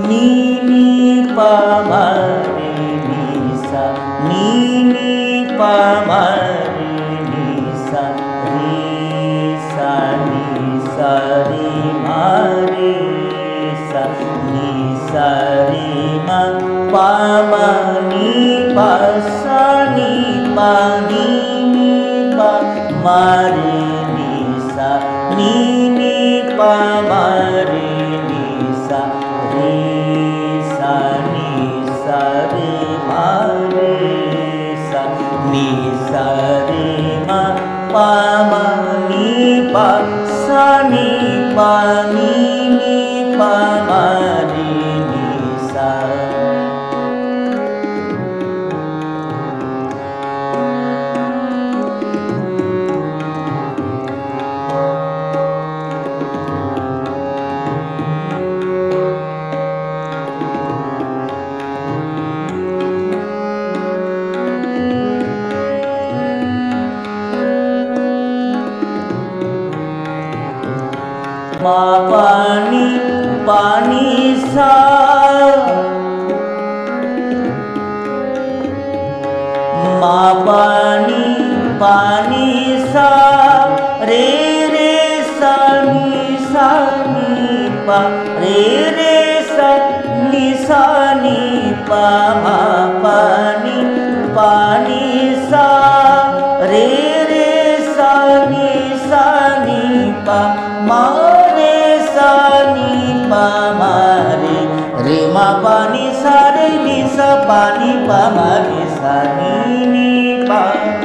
नी नी पा मा रे नी सा नी नी पा मा रे नी सा नी सा रे मा रे सा नी सा रे मा पा मा नी पा सा नी पा नी नी पा मा रे नी सा नी नी पा मा रे नी सा नी सा रे मा रे सा नी सा रे मा पा मा नी पा सा नी पा नी नी पा मा रे नी सा। मा पानी पानी सा मा पानी पानी सा रे रे सा नी पा रे रे सा नी पा मा पानी पानी सा रे रे सा नी पा मा मा रे रे मा पानी सा रे नी सा पानी पा मा रे सा नी नी पा।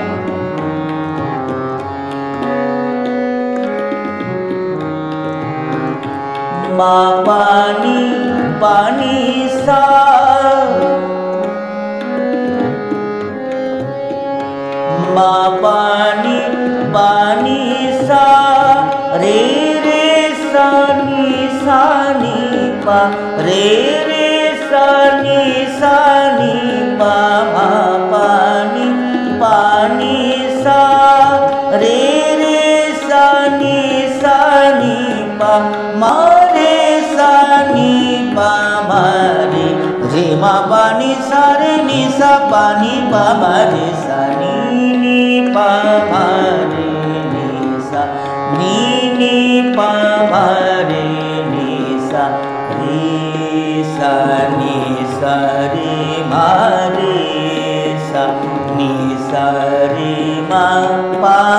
मा पानी पानी सा मा पानी पानी सा रे रे सा नी पा रे रे सा नी पा मा पानी पानी सा रे रे सा नी पा मा रे सा नी पा मा रे रे मा पानी सा रे नी सा पानी पा मा रे सा नी नी पा मा रे नी सा नी नी पा मा रे नी सा नी सा रे मा रे सा नी सा रे मा पा